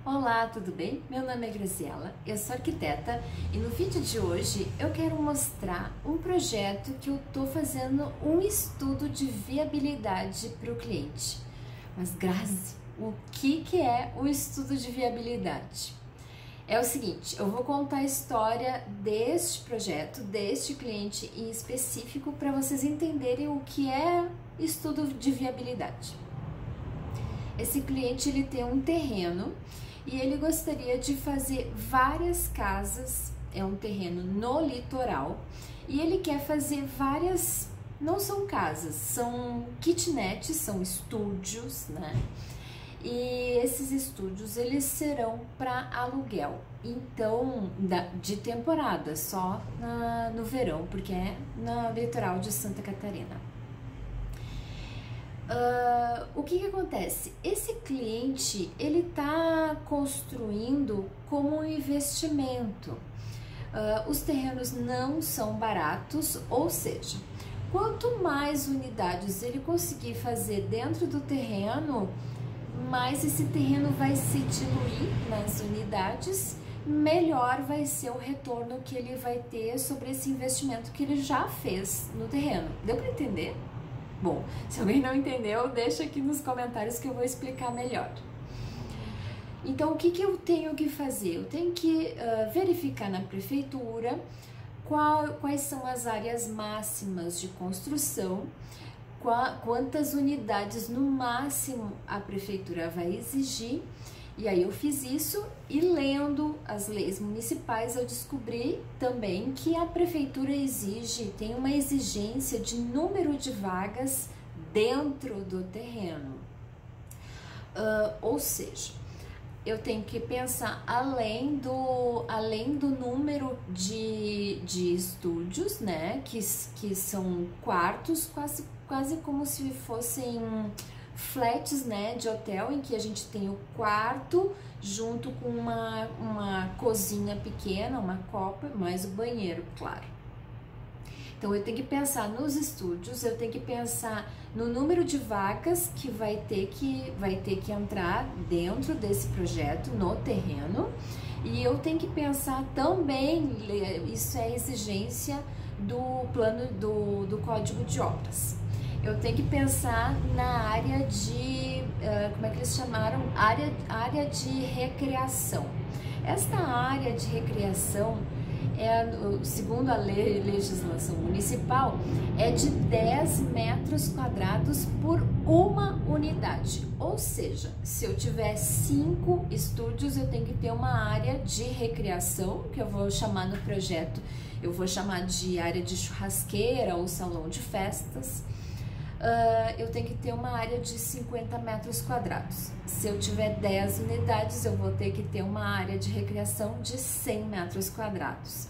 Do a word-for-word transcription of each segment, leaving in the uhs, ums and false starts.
Olá, tudo bem? Meu nome é Graziela, eu sou arquiteta e no vídeo de hoje eu quero mostrar um projeto que eu estou fazendo um estudo de viabilidade para o cliente. Mas Grazi, o que, que é o estudo de viabilidade? É o seguinte, eu vou contar a história deste projeto, deste cliente em específico, para vocês entenderem o que é estudo de viabilidade. Esse cliente ele tem um terreno e ele gostaria de fazer várias casas, é um terreno no litoral, e ele quer fazer várias, não são casas, são kitnets, são estúdios, né? E esses estúdios eles serão para aluguel, então de temporada, só na, no verão, porque é no litoral de Santa Catarina. Uh, o que que acontece? Esse cliente ele está construindo como um investimento. Uh, os terrenos não são baratos, ou seja, quanto mais unidades ele conseguir fazer dentro do terreno, mais esse terreno vai se diluir nas unidades, melhor vai ser o retorno que ele vai ter sobre esse investimento que ele já fez no terreno. Deu para entender? Bom, se alguém não entendeu, deixa aqui nos comentários que eu vou explicar melhor. Então, o que, que eu tenho que fazer? Eu tenho que uh, verificar na prefeitura qual, quais são as áreas máximas de construção, qual, quantas unidades no máximo a prefeitura vai exigir. E aí eu fiz isso e lendo as leis municipais eu descobri também que a prefeitura exige, tem uma exigência de número de vagas dentro do terreno. Uh, ou seja, eu tenho que pensar além do, além do número de, de estúdios, né, que, que são quartos, quase, quase como se fossem flats, né, de hotel, em que a gente tem o quarto junto com uma, uma cozinha pequena, uma copa, mais o banheiro, claro. Então eu tenho que pensar nos estúdios, eu tenho que pensar no número de vagas que vai ter que, vai ter que entrar dentro desse projeto, no terreno, e eu tenho que pensar também, isso é exigência do plano do, do Código de Obras. Eu tenho que pensar na área de, uh, como é que eles chamaram? Área, área de recreação. Esta área de recreação, é, segundo a lei, legislação municipal, é de dez metros quadrados por uma unidade. Ou seja, se eu tiver cinco estúdios, eu tenho que ter uma área de recreação, que eu vou chamar no projeto, eu vou chamar de área de churrasqueira ou salão de festas. Uh, eu tenho que ter uma área de cinquenta metros quadrados. Se eu tiver dez unidades, eu vou ter que ter uma área de recreação de cem metros quadrados.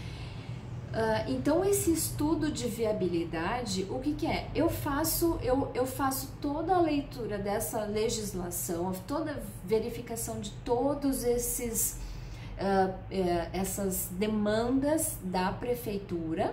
Uh, então, esse estudo de viabilidade, o que que é? Eu faço, eu, eu faço toda a leitura dessa legislação, toda a verificação de todos esses, uh, uh, essas demandas da prefeitura,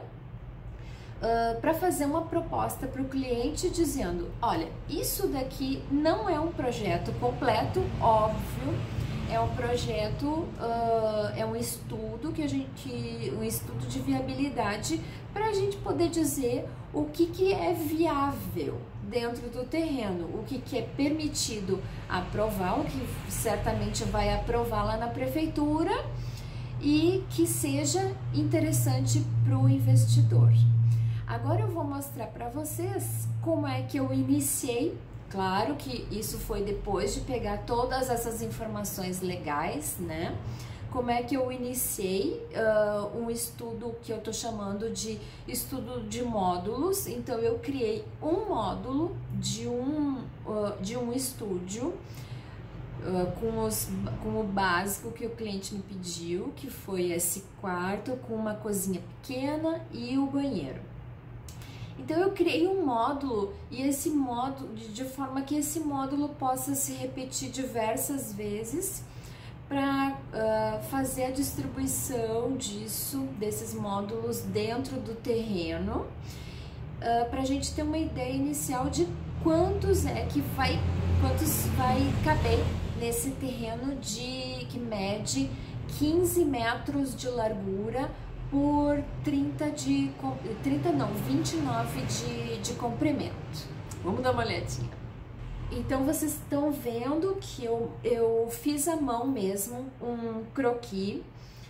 Uh, para fazer uma proposta para o cliente dizendo, olha, isso daqui não é um projeto completo, óbvio, é um projeto, uh, é um estudo que a gente, um estudo de viabilidade para a gente poder dizer o que, que é viável dentro do terreno, o que, que é permitido aprovar, o que certamente vai aprovar lá na prefeitura e que seja interessante para o investidor. Agora eu vou mostrar para vocês como é que eu iniciei. Claro que isso foi depois de pegar todas essas informações legais, né? Como é que eu iniciei uh, um estudo que eu tô chamando de estudo de módulos. Então eu criei um módulo de um, uh, de um estúdio uh, com, os, com o básico que o cliente me pediu, que foi esse quarto com uma cozinha pequena e o banheiro. Então eu criei um módulo e esse módulo, de, de forma que esse módulo possa se repetir diversas vezes para uh, fazer a distribuição disso, desses módulos dentro do terreno, uh, para a gente ter uma ideia inicial de quantos é que vai, quantos vai caber nesse terreno de que mede quinze metros de largura por trinta de trinta não, vinte e nove de, de comprimento. Vamos dar uma olhadinha. Então vocês estão vendo que eu, eu fiz à mão mesmo um croquis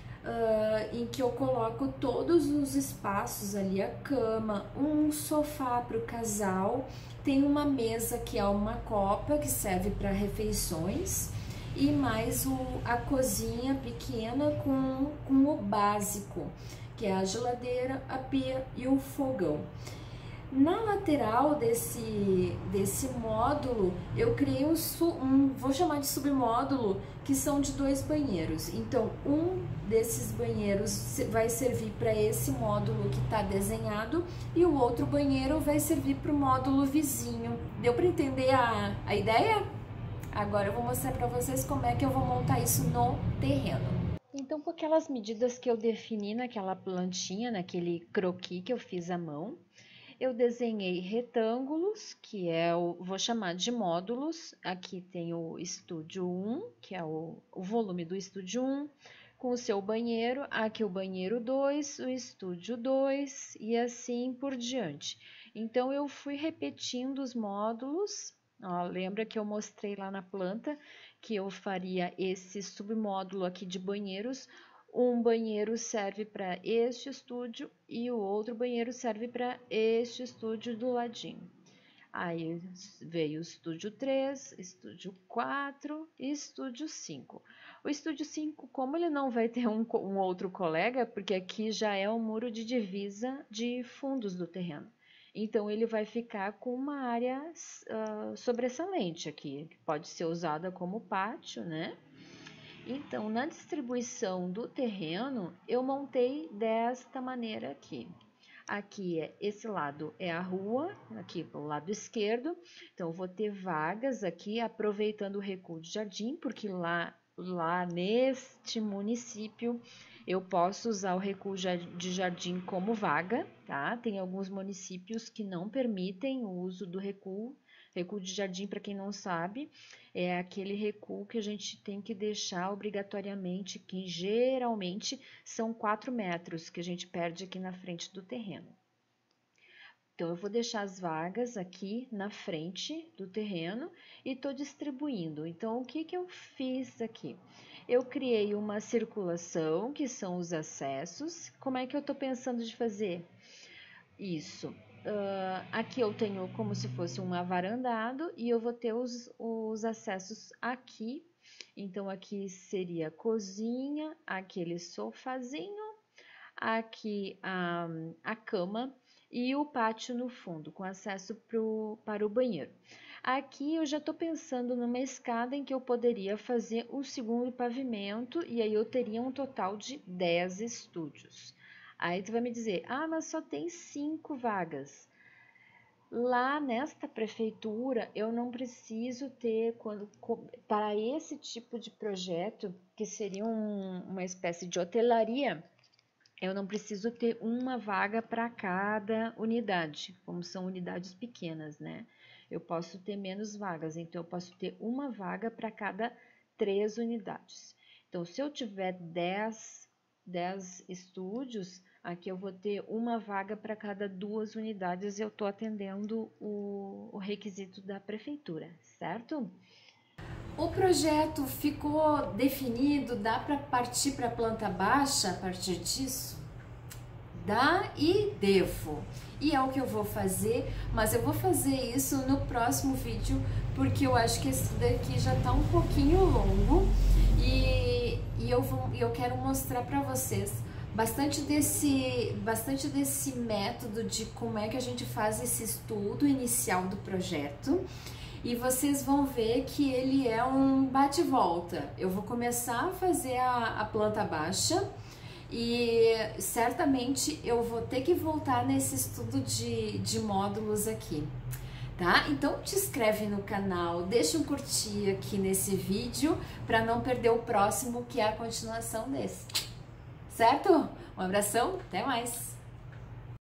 uh, em que eu coloco todos os espaços ali, a cama, um sofá para o casal, tem uma mesa que é uma copa que serve para refeições e mais o, a cozinha pequena com, com o básico, que é a geladeira, a pia e o fogão. Na lateral desse, desse módulo, eu criei um, um, vou chamar de submódulo, que são de dois banheiros. Então, um desses banheiros vai servir para esse módulo que está desenhado e o outro banheiro vai servir para o módulo vizinho. Deu para entender a, a ideia? Agora eu vou mostrar para vocês como é que eu vou montar isso no terreno. Então, com aquelas medidas que eu defini naquela plantinha, naquele croquis que eu fiz à mão, eu desenhei retângulos, que é o, vou chamar de módulos. Aqui tem o estúdio um, que é o, o volume do estúdio um, com o seu banheiro. Aqui o banheiro dois, o estúdio dois e assim por diante. Então, eu fui repetindo os módulos. Ó, lembra que eu mostrei lá na planta que eu faria esse submódulo aqui de banheiros. Um banheiro serve para este estúdio e o outro banheiro serve para este estúdio do ladinho. Aí veio o estúdio três, estúdio quatro e estúdio cinco. O estúdio cinco, como ele não vai ter um, um outro colega, porque aqui já é o muro de divisa de fundos do terreno. Então, ele vai ficar com uma área uh, sobressalente aqui, que pode ser usada como pátio, né? Então, na distribuição do terreno, eu montei desta maneira aqui. Aqui, é, esse lado é a rua, aqui para o lado esquerdo. Então, eu vou ter vagas aqui, aproveitando o recuo de jardim, porque lá, lá neste município, eu posso usar o recuo de jardim como vaga, tá? Tem alguns municípios que não permitem o uso do recuo. Recuo de jardim, para quem não sabe, é aquele recuo que a gente tem que deixar obrigatoriamente, que geralmente são quatro metros que a gente perde aqui na frente do terreno. Então, eu vou deixar as vagas aqui na frente do terreno e estou distribuindo. Então, o que que eu fiz aqui? Eu criei uma circulação, que são os acessos. Como é que eu estou pensando de fazer isso? Uh, aqui eu tenho como se fosse um avarandado e eu vou ter os, os acessos aqui. Então, aqui seria a cozinha, aquele sofazinho, aqui a, a cama e o pátio no fundo, com acesso pro, para o banheiro. Aqui eu já estou pensando numa escada em que eu poderia fazer o segundo pavimento e aí eu teria um total de dez estúdios. Aí tu vai me dizer, ah, mas só tem cinco vagas. Lá nesta prefeitura, eu não preciso ter, quando, para esse tipo de projeto, que seria um, uma espécie de hotelaria, eu não preciso ter uma vaga para cada unidade, como são unidades pequenas, né? Eu posso ter menos vagas, então eu posso ter uma vaga para cada três unidades. Então, se eu tiver dez, dez estúdios, aqui eu vou ter uma vaga para cada duas unidades, eu estou atendendo o, o requisito da prefeitura, certo? O projeto ficou definido, dá para partir para planta baixa a partir disso? Dá e devo. E é o que eu vou fazer, mas eu vou fazer isso no próximo vídeo, porque eu acho que esse daqui já está um pouquinho longo e, e eu, vou, eu quero mostrar para vocês bastante desse, bastante desse método de como é que a gente faz esse estudo inicial do projeto. E vocês vão ver que ele é um bate-volta. Eu vou começar a fazer a, a planta baixa e certamente eu vou ter que voltar nesse estudo de, de módulos aqui, tá? Então te inscreve no canal, deixa um curtir aqui nesse vídeo para não perder o próximo, que é a continuação desse, certo? Um abração, até mais!